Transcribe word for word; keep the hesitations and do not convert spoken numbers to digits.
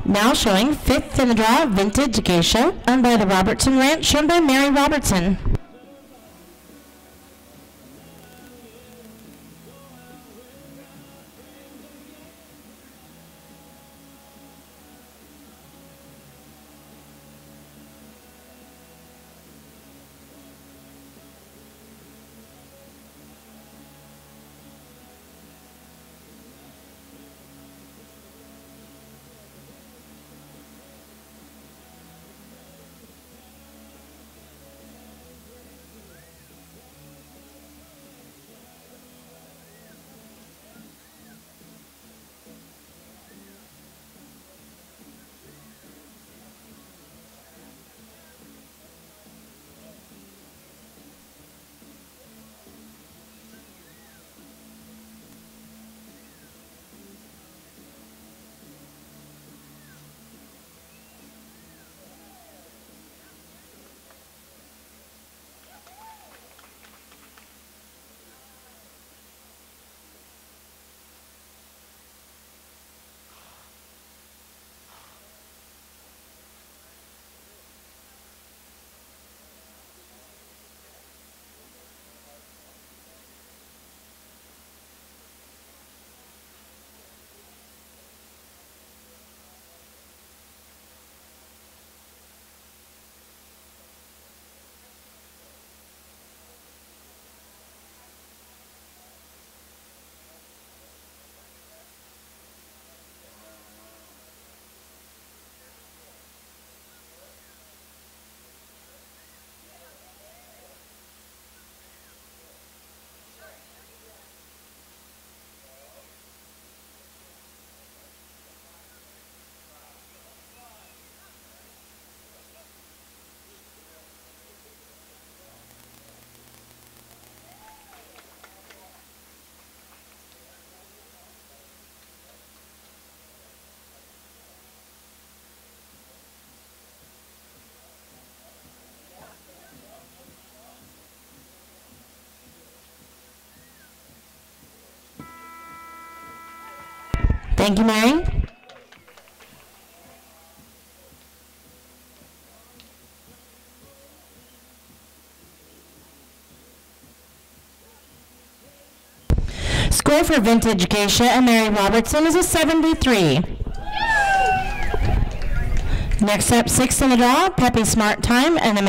Now showing fifth in the draw, Vintage Geisha, owned by the Robertson Ranch, shown by Mary Robertson. Thank you, Mary. Score for Vintage Geisha and Mary Robertson is a seventy-three. Next up, sixth in the draw, Peppy Smart Time and